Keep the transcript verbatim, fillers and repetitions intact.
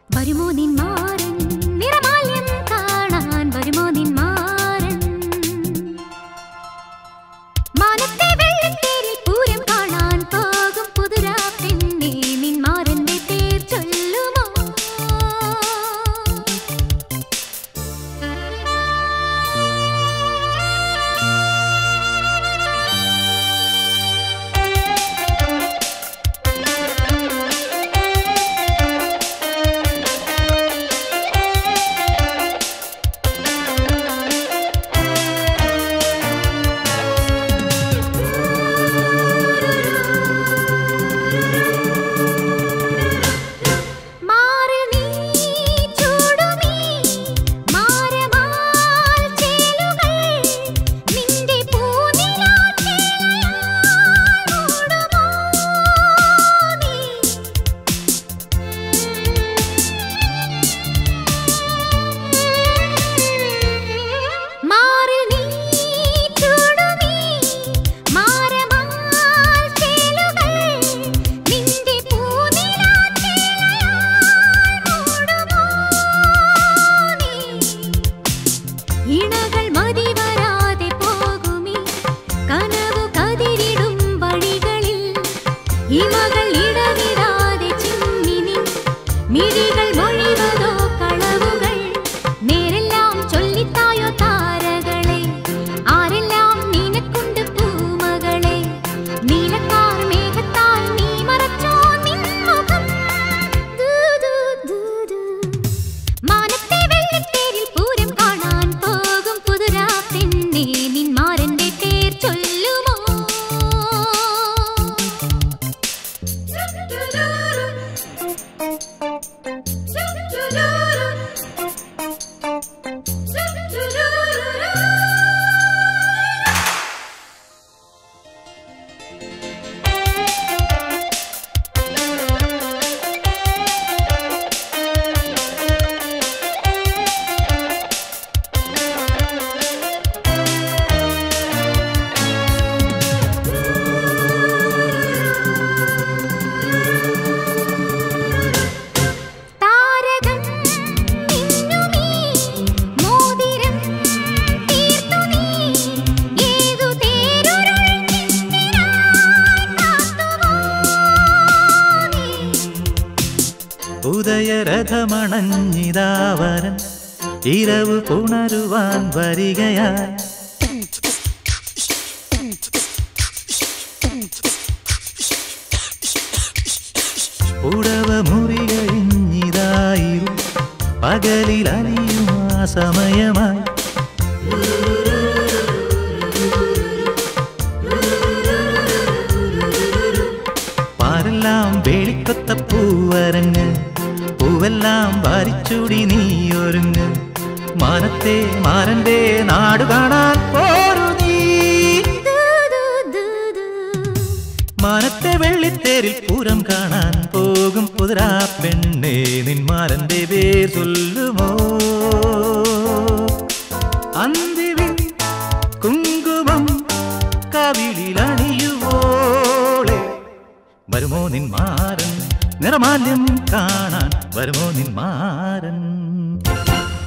വരുമോ നിന്മാരൻ നിറമാല്യം കാണാൻ വരുമോ നിന്മാരൻ മാനത്തെ വെള്ളത്തേരിൽ പൂരം കാണാൻ പോകും പുതുരാ പെണ്ണേ നിന്മാരന്റെ പേർ ചൊല്ലുമോ ഉദയരഥമണഞ്ഞിതാവരൻ ഇരവ് പുണരുവാൻ വരികയായി ഉടവ മുറികഴിഞ്ഞിതായിരു പകലിൽ അലിയും ആ സമയമായി പാരെല്ലാം വേളിക്കൊത്ത പൂവരങ്ങ് പൂവെല്ലാം വാരിച്ചൂടി നീയൊരുങ്ങ് മാനത്തെ മാരന്റെ നാടു കാണാൻ പോരു നീ മാനത്തെ വെള്ളിത്തേരിൽ പൂരം കാണാൻ പോകും പുതുരാ പെണ്ണേ നിന്മാരന്റെ പേർ ചൊല്ലുമോ അന്തിവിൻ കുങ്കുമം കവിളിലണിയുവോളെ വരുമോ നിന്മാരൻ നിറമാല്യം കാണാൻ വരുമോ നിന്മാരൻ